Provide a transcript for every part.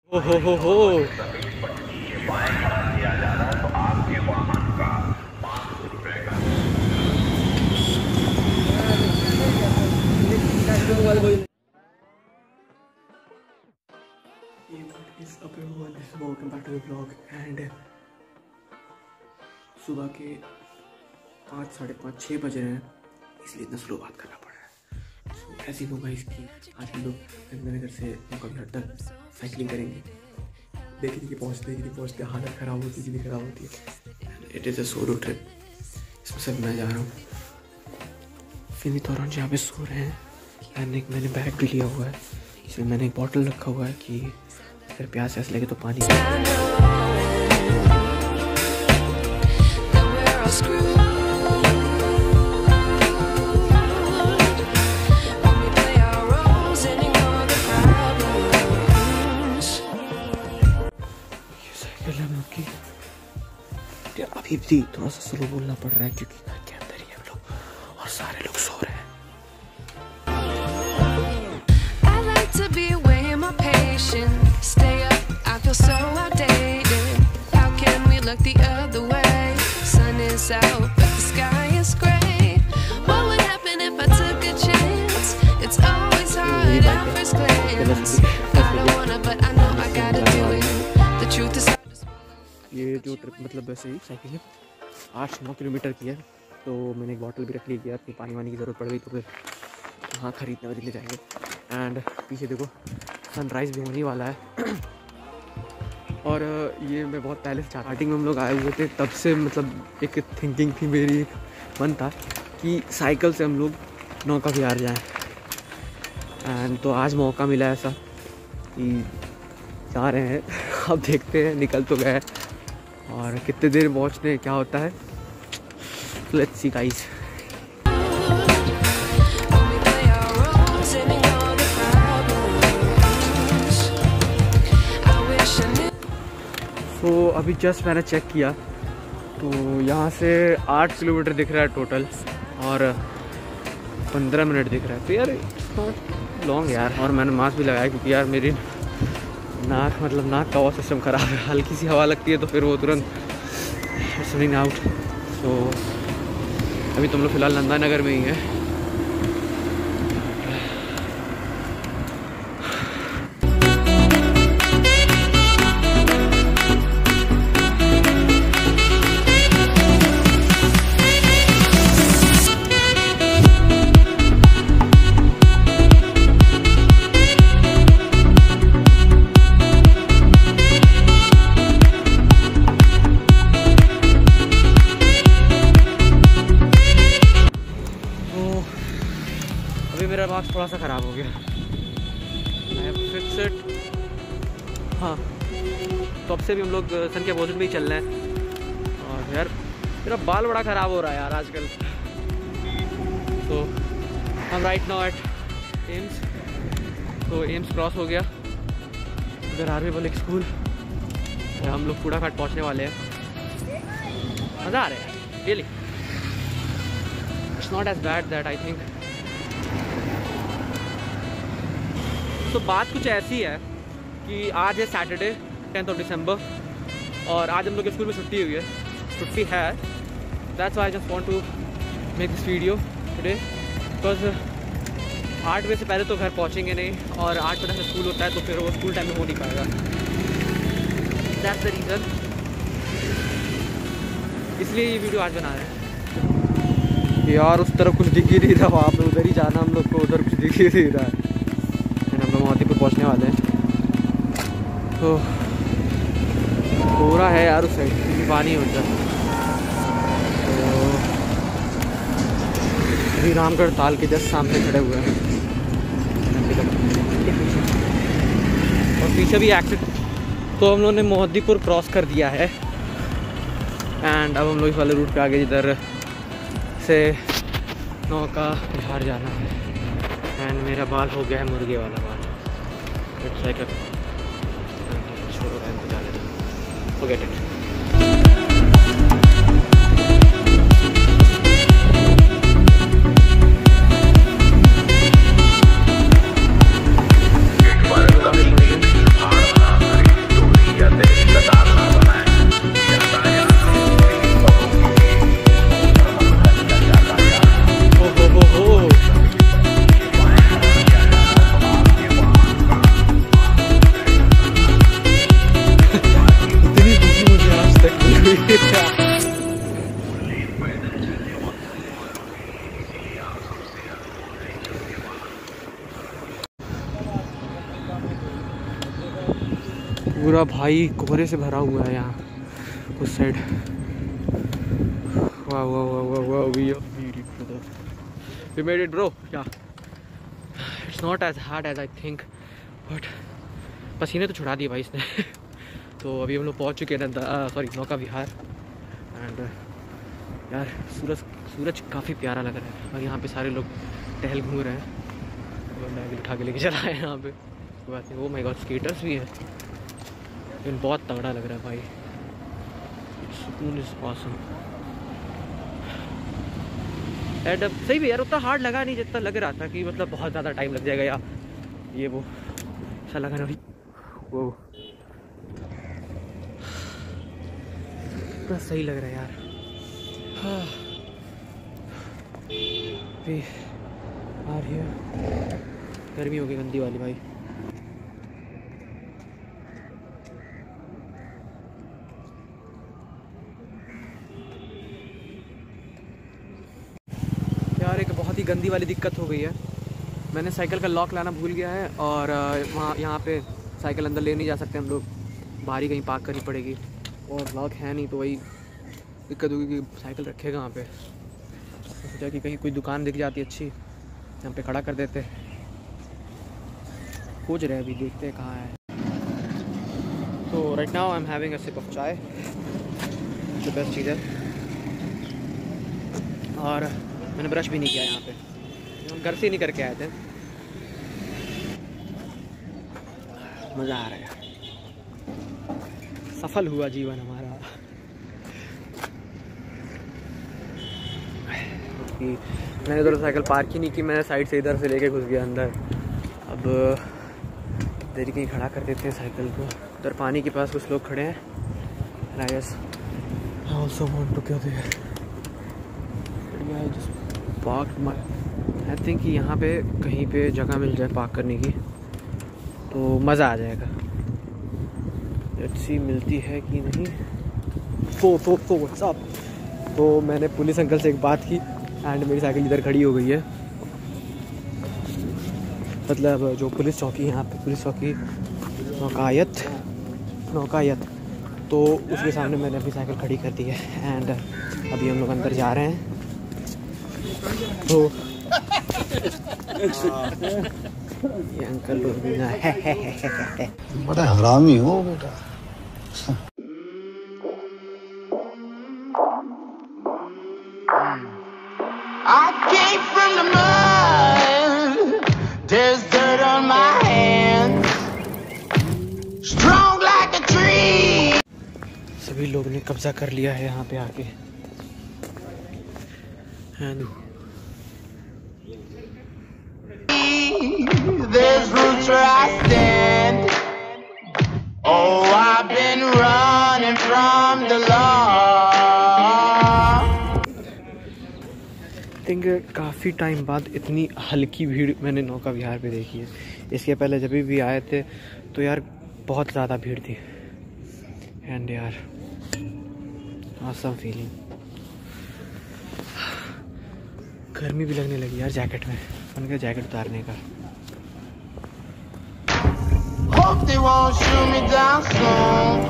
हो welcome back to the blog. And सुबह के 5, साढ़े 5, 6 बज रहे हैं, इसलिए इतना स्लो बात करना पड़ रहा है। So, ऐसी होगा इसकी आज हम लोग मेरे घर से कभी हद तक साइकिलिंग करेंगे। देखिए कि पहुँचते हालत ख़राब होती है, ख़राब होती है। It is a solo trip, इसमें सिर्फ मैं जा रहा हूँ। फिनित और यहाँ पे सो रहे हैं। एंड एक मैंने बैग भी लिया हुआ है, इसमें मैंने एक बॉटल रखा हुआ है कि अगर प्यास ऐसे लगे तो पानी। अभी भी थोड़ा सा स्लो बोलना पड़ रहा है क्योंकि घर के अंदर ही हम लोग और सारे लोग सो रहे हैं। ये जो ट्रिप मतलब वैसे ही साइकिल है 8-9 किलोमीटर की है, तो मैंने एक बॉटल भी रख ली है। फिर पानी वानी की ज़रूरत पड़ गई तो फिर वहाँ खरीदने जाएंगे। एंड पीछे देखो सनराइज़ भी होने वाला है। और ये मैं बहुत पहले से स्टार्टिंग में हम लोग आए हुए थे, तब से मतलब एक थिंकिंग थी मेरी, एक मन था कि साइकिल से हम लोग नौका विहार जाएँ। एंड तो आज मौका मिला ऐसा कि जा रहे हैं। अब देखते हैं, निकल तो गए और कितने देर पहुँचते हैं, क्या होता है। Let's see guys. तो अभी जस्ट मैंने चेक किया तो यहाँ से 8 किलोमीटर दिख रहा है टोटल और 15 मिनट दिख रहा है। तो यार नॉट लॉन्ग यार। और मैंने मास्क भी लगाया क्योंकि यार मेरी नाक नाक का आवाज़ सिस्टम ख़राब है। हल्की सी हवा लगती है तो फिर वो तुरंत रनिंग आउट। तो अभी तुम लोग फ़िलहाल नंदा नगर में ही हैं। मेरा मार्क्स थोड़ा सा ख़राब हो गया। हाँ, तो अब से भी हम लोग सन के अपोजिट में ही चल रहे हैं। और यार मेरा बाल बड़ा ख़राब हो रहा है यार आजकल। तो हम राइट नाउ एट एम्स। तो एम्स क्रॉस हो गया, उधर आर्मी पब्लिक स्कूल। हम लोग कूड़ा घाट पहुँचने वाले हैं। मज़ा आ रहा है really. It's not as bad that I think. तो बात कुछ ऐसी है कि आज है सैटरडे 10 दिसंबर और आज हम लोग के स्कूल में छुट्टी हुई है, छुट्टी है। That's why I just want to make this video today because 8 बजे से पहले तो घर पहुंचेंगे नहीं और 8 बजे से स्कूल होता है तो फिर वो स्कूल टाइम में हो नहीं पाएगा। दैट्स द रीज़न, इसलिए ये वीडियो आज बना रहे हैं। यार उस तरफ कुछ दिख ही नहीं रहा, वहाँ पे उधर ही जाना हम लोग को, उधर कुछ दिख ही नहीं रहा है। हम लोग मोतीपुर पहुँचने वाले हैं। तो पूरा है यार उस साइड क्योंकि पानी होता है। तो अभी रामगढ़ ताल के जस्ट सामने खड़े हुए हैं और पीछे भी एक्सिट। तो हम लोगों ने मोतीपुर क्रॉस कर दिया है एंड अब हम लोग इस वाले रूट पे आगे जिधर से नौका विहार जाना है। एंड मेरा बाल हो गया है मुर्गे वाला बाल। इट्स लाइक छोड़ो एंड जाने दो, फॉरगेट इट। पूरा भाई कोहरे से भरा हुआ है यहाँ उस साइड। वाह वाह वाह वाह वाह, we made it bro। yeah, it's not as hard as I think, but पसीने तो छुड़ा दिए भाई इसने। तो अभी हम लोग पहुँच चुके हैं सॉरी नौका विहार। एंड यार सूरज काफ़ी प्यारा लग रहा है और यहाँ पे सारे लोग टहल घूम रहे हैं। तो बैग उठा के लेके चला है यहाँ पे बात है। वो माय गॉड स्केटर्स भी हैं, लेकिन बहुत तगड़ा लग रहा है भाई। सुकून इज ऑसम। एंड सही भी यार उतना हार्ड लगा नहीं जितना लग रहा था कि मतलब बहुत ज़्यादा टाइम लग जाएगा या ये वो ऐसा लगा नहीं। वो पूरा सही लग रहा है यार। गर्मी हो गई गंदी वाली भाई। यार एक बहुत ही गंदी वाली दिक्कत हो गई है। मैंने साइकिल का लॉक लाना भूल गया है और वहाँ यहाँ पे साइकिल अंदर ले नहीं जा सकते हम लोग, बाहर ही कहीं पार्क करनी पड़ेगी और लॉक है नहीं तो वही दिक्कत होगी कि साइकिल रखे कहाँ पे। तो सोचा कि कहीं कोई दुकान दिख जाती अच्छी यहाँ पे खड़ा कर देते। खोज रहे अभी, देखते हैं कहाँ है। तो right now I am having a sip of chai, जो बेस्ट चीज़ है। और मैंने ब्रश भी नहीं किया यहाँ पे, हम घर से नहीं करके आए थे। मज़ा आ रहा है, सफल हुआ जीवन हमारा। मैंने इधर साइकिल पार्क ही नहीं की, मैंने साइड से इधर से लेके घुस गया अंदर। अब देरी कहीं खड़ा कर देते हैं साइकिल को। उधर पानी के पास कुछ लोग खड़े हैं। I guess I also want to go there. Just park my, I think यहाँ पे कहीं पे जगह मिल जाए पार्क करने की तो मज़ा आ जाएगा। लेट्स सी मिलती है कि नहीं। So what's up. तो मैंने पुलिस अंकल से एक बात की एंड मेरी साइकिल इधर खड़ी हो गई है। मतलब जो पुलिस चौकी है यहाँ पे, पुलिस चौकी नौकायत, तो उसके सामने मैंने अपनी साइकिल खड़ी कर दी है। एंड अभी हम लोग अंदर जा रहे हैं। तो ये अंकल लोग भी ना है बड़ा हरामी हो बेटा। I came from the mud, there's dirt on my hands, strong like a tree. सभी लोग ने कब्जा कर लिया है यहाँ पे आके। There's roots where I stand. Oh, I've been running from the law. Think काफ़ी टाइम बाद इतनी हल्की भीड़ मैंने नौका विहार पे देखी है। इसके पहले जब भी आए थे तो यार बहुत ज़्यादा भीड़ थी। एंड यार ऑसम फीलिंग। गर्मी भी लगने लगी यार जैकेट में, मन का जैकेट उतारने का। Hope they won't shoot me down soon.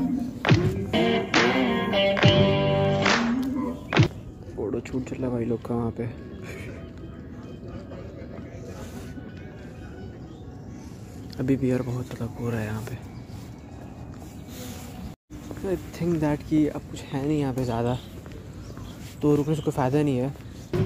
Photo छूट चला भाई लोग का वहाँ पे। अभी भी यार बहुत ज़्यादा कोहरा है यहाँ पे। आई थिंक दैट कि अब कुछ है नहीं यहाँ पे ज़्यादा, तो रुकने से कोई फ़ायदा नहीं है।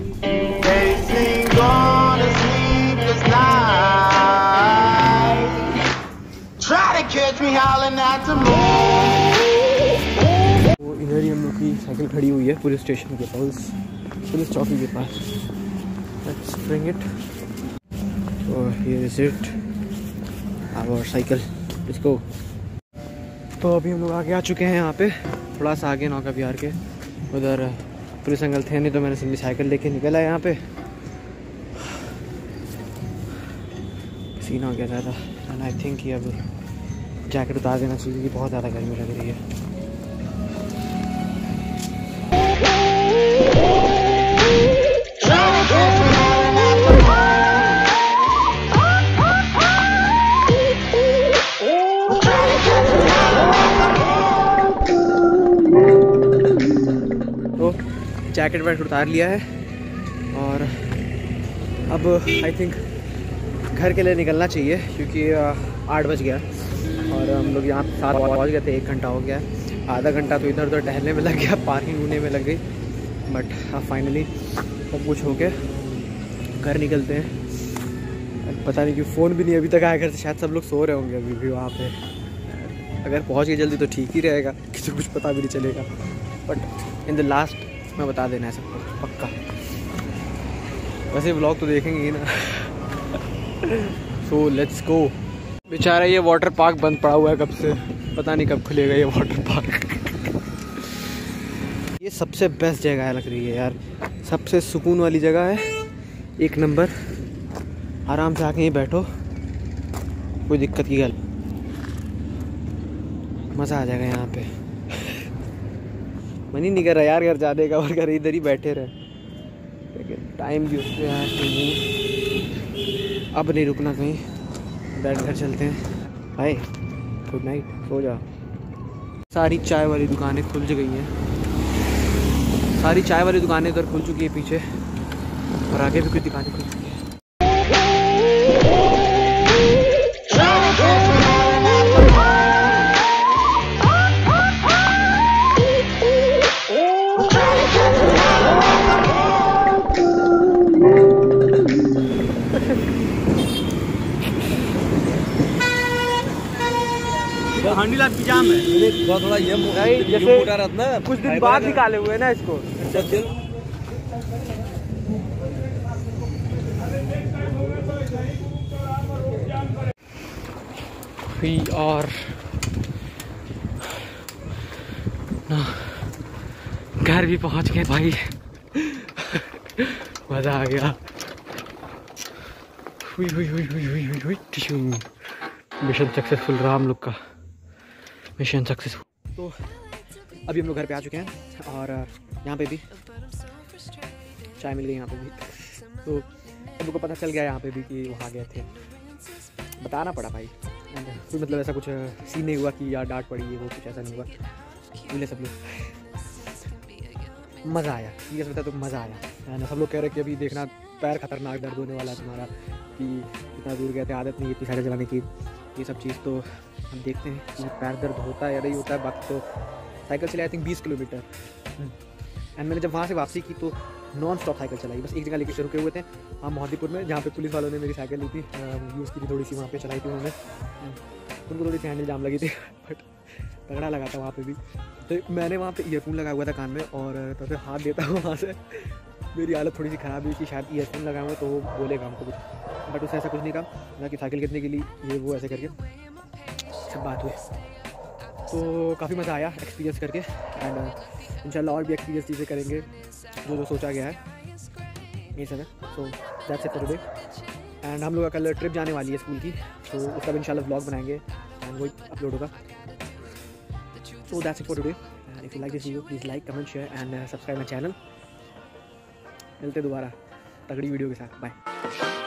वो इधर ही हम लोग की साइकिल खड़ी हुई है पुलिस स्टेशन के पास, पुलिस चौकी के पास। Let's bring it. तो here is it our cycle, let's go. तो अभी हम लोग आगे आ चुके हैं यहाँ पे, थोड़ा सा आगे नौका विहार के। उधर पुलिस अंकल थे नहीं तो मैंने सिंपली साइकिल लेके निकला यहाँ पे। सीन हो गया ज़्यादा एंड आई थिंक कि अब जैकेट उतार देना चाहिए क्योंकि बहुत ज़्यादा गर्मी लग रही है। जैकेट वैकेट उतार लिया है और अब आई थिंक घर के लिए निकलना चाहिए क्योंकि 8 बज गया और हम लोग यहाँ 7 पहुँच गए थे। 1 घंटा हो गया, आधा घंटा तो इधर उधर टहलने में लग गया, पार्किंग ढूंढने में लग गई, बट अब फाइनली सब कुछ हो के घर निकलते हैं। पता नहीं क्यों फ़ोन भी नहीं अभी तक आया घर से, शायद सब लोग सो रहे होंगे अभी भी वहाँ पे। अगर पहुँच गए जल्दी तो ठीक ही रहेगा, किसी को कुछ पता भी नहीं चलेगा, बट इन द लास्ट मैं बता देना है सबको पक्का। वैसे व्लॉग तो देखेंगे ही ना। So let's go. बेचारा ये वाटर पार्क बंद पड़ा हुआ है कब से, पता नहीं कब खुलेगा ये वाटर पार्क। ये सबसे बेस्ट जगह लग रही है यार, सबसे सुकून वाली जगह है, 1 नंबर। आराम से आके यहीं बैठो, कोई दिक्कत की गल, मज़ा आ जाएगा यहाँ पे। मन ही नहीं कर रहा यार घर जाने का, और घर इधर ही बैठे रहे। टाइम भी उससे है, अब नहीं रुकना कहीं, बैठ घर चलते हैं। हाय गुड नाइट, सो जा। सारी चाय वाली दुकानें खुल गई हैं, सारी चाय वाली दुकानें इधर खुल चुकी है पीछे, और आगे भी कुछ दुकानें खुल चुकी हैं। हांडी लाभ की जाम है थोड़ा ये जैसे मोटा रहता ना, कुछ दिन बाद निकाले हुए ना इसको। और घर भी पहुंच गए भाई। मजा आ गया। हुई हुई हुई हुई हुई हुई हुई टिश्यू। मिशन सक्सेसफुल रहा हम लोग का, मिशन सक्सेसफुल। तो अभी हम लोग घर पे आ चुके हैं और यहाँ पे भी चाय मिल गई, यहाँ पे भी। तो हम लोग को पता चल गया यहाँ पे भी कि वहाँ गए थे, बताना पड़ा भाई। कोई मतलब ऐसा कुछ सीन नहीं हुआ कि यार डांट पड़ी है, वो कुछ ऐसा नहीं हुआ। मिले सब लोग, मज़ा आया, ये बता तो मज़ा आया ना। सब लोग कह रहे कि अभी देखना पैर खतरनाक दर्द होने वाला है तुम्हारा, कि इतना दूर गए थे, आदत नहीं इतनी साइकिल चलाने की, ये सब चीज़। तो हम देखते हैं कि पैर दर्द होता है या नहीं होता है। बाकी तो साइकिल चलाई आई थिंक 20 किलोमीटर, एंड मैंने जब वहाँ से वापसी की तो नॉन स्टॉप साइकिल चलाई। बस एक जगह लेके रुके हुए थे हम मोहद्दीपुर में, जहाँ पे पुलिस वालों ने मेरी साइकिल ली थी, यूज़ की थी थोड़ी सी, वहाँ पे चलाई थी उन्होंने। उनको थोड़ी सी हैंडल जाम लगी थी, बट तगड़ा लगा था वहाँ पे भी। तो मैंने वहाँ पे ईयरफोन लगाया हुआ था कान में, और तो फिर हाथ देता हूँ वहाँ से। मेरी हालत थोड़ी सी ख़राब हुई कि शायद ईयरफोन लगाए हुए तो वो बोलेगा हमको कुछ, बट उससे ऐसा कुछ नहीं कहा ना कि साइकिल गिरने के लिए ये वो ऐसे करके सब बात हुई। तो काफ़ी मज़ा आया एक्सपीरियंस करके, एंड इंशाल्लाह और भी एक्सपीरियंस चीज़ें करेंगे जो जो सोचा गया है, ये सब है। So that's it for today. And हम लोग का कल ट्रिप जाने वाली है स्कूल की, तो उसका भी इंशाल्लाह व्लॉग बनाएंगे एंड वो अपलोड होगा। So that's it for today. If you like this video please like, comment, share and subscribe my channel. मिलते दोबारा तगड़ी वीडियो के साथ, बाय।